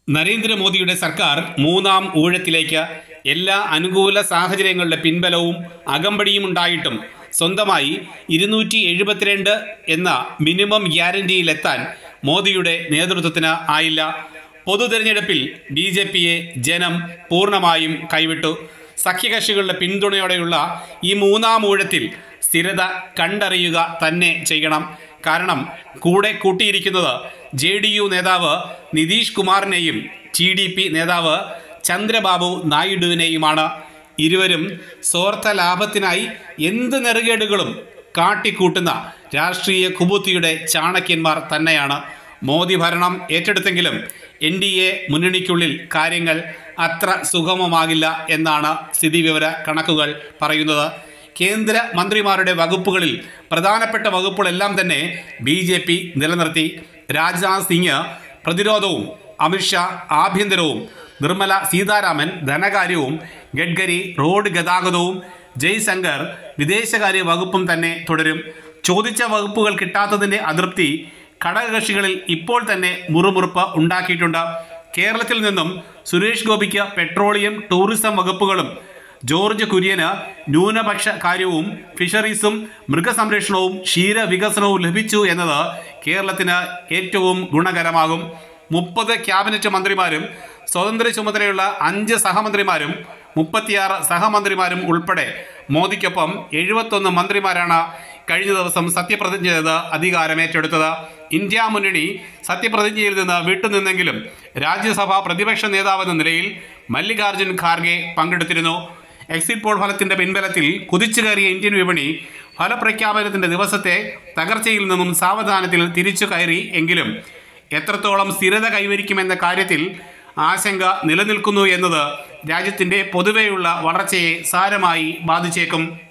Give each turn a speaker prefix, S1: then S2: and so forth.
S1: നരേന്ദ്രമോദിയുടെ സർക്കാർ മൂന്നാം ഊഴത്തിലേക്ക് എല്ലാ അനുകൂല സാഹചര്യങ്ങളുടെ പിൻബലവും അകമ്പടിയും ഉണ്ടായിട്ടും സ്വന്തമായി 272 എന്ന മിനിമം ഗ്യാരണ്ടിയിലെത്താൻ മോദിയുടെ നേതൃത്വത്തിന് ആയില്ല. പൊതു തെരഞ്ഞെടുപ്പിൽ BJPയെ ജനം പൂർണ്ണമായും കൈവിട്ടു. സഖ്യകക്ഷികളുടെ പിന്തുണയോടെയുള്ള ഈ മൂന്നാം ഊഴത്തിൽ സ്ഥിരത കണ്ടറിയുക തന്നെ ചെയ്യണം. കാരണം കൂടെ കൂട്ടിയിരിക്കുന്നത് JDU നേതാവ് നിതീഷ് കുമാറിനെയും TDP നേതാവ് ചന്ദ്രബാബു നായിഡുവിനെയുമാണ്. ഇരുവരും സ്വാർത്ഥ ലാഭത്തിനായി എന്ത് നെറുകേടുകളും കാട്ടിക്കൂട്ടുന്ന രാഷ്ട്രീയ കുബുദ്ധിയുടെ ചാണക്യന്മാർ തന്നെയാണ്. മോദി ഭരണം ഏറ്റെടുത്തെങ്കിലും NDA മുന്നണിക്കുള്ളിൽ കാര്യങ്ങൾ അത്ര സുഗമമാകില്ല എന്നാണ് സ്ഥിതിവിവര കണക്കുകൾ പറയുന്നത്. കേന്ദ്ര മന്ത്രിമാരുടെ വകുപ്പുകളിൽ പ്രധാനപ്പെട്ട വകുപ്പുകളെല്ലാം തന്നെ BJP നിലനിർത്തി. രാജ്നാഥ് സിംഗ് പ്രതിരോധവും, അമിത്ഷാ ആഭ്യന്തരവും, നിർമ്മല സീതാരാമൻ ധനകാര്യവും, ഗഡ്കരി റോഡ് ഗതാഗതവും, ജയ്ശങ്കർ വിദേശകാര്യ വകുപ്പും തന്നെ തുടരും. ചോദിച്ച വകുപ്പുകൾ കിട്ടാത്തതിൻ്റെ അതൃപ്തി ഘടകകക്ഷികളിൽ ഇപ്പോൾ തന്നെ മുറുമുറുപ്പ് ഉണ്ടാക്കിയിട്ടുണ്ട്. കേരളത്തിൽ നിന്നും സുരേഷ് ഗോപിക്ക് പെട്രോളിയം, ടൂറിസം വകുപ്പുകളും, ജോർജ് കുര്യന് ന്യൂനപക്ഷ കാര്യവും, ഫിഷറീസും, മൃഗസംരക്ഷണവും, ക്ഷീരവികസനവും ലഭിച്ചു എന്നത് കേരളത്തിന് ഏറ്റവും ഗുണകരമാകും. 30 ക്യാബിനറ്റ് മന്ത്രിമാരും സ്വതന്ത്ര ചുമതലയുള്ള 5 സഹമന്ത്രിമാരും 36 സഹമന്ത്രിമാരും ഉൾപ്പെടെ മോദിക്കൊപ്പം 71 മന്ത്രിമാരാണ് കഴിഞ്ഞ ദിവസം സത്യപ്രതിജ്ഞ ചെയ്ത് അധികാരമേറ്റെടുത്തത്. ഇന്ത്യ മുന്നണി സത്യപ്രതിജ്ഞയിൽ നിന്ന് വിട്ടുനിന്നെങ്കിലും രാജ്യസഭാ പ്രതിപക്ഷ നേതാവെന്ന നിലയിൽ മല്ലികാർജുൻ ഖാർഗെ പങ്കെടുത്തിരുന്നു. എക്സിറ്റ് പോൾ ഫലത്തിൻ്റെ പിൻബലത്തിൽ കുതിച്ചു കയറിയ ഇന്ത്യൻ വിപണി ഫലപ്രഖ്യാപനത്തിൻ്റെ ദിവസത്തെ തകർച്ചയിൽ നിന്നും സാവധാനത്തിൽ തിരിച്ചു കയറി. എങ്കിലും എത്രത്തോളം സ്ഥിരത കൈവരിക്കുമെന്ന കാര്യത്തിൽ ആശങ്ക നിലനിൽക്കുന്നു എന്നത് രാജ്യത്തിൻ്റെ പൊതുവെയുള്ള വളർച്ചയെ സാരമായി ബാധിച്ചേക്കും.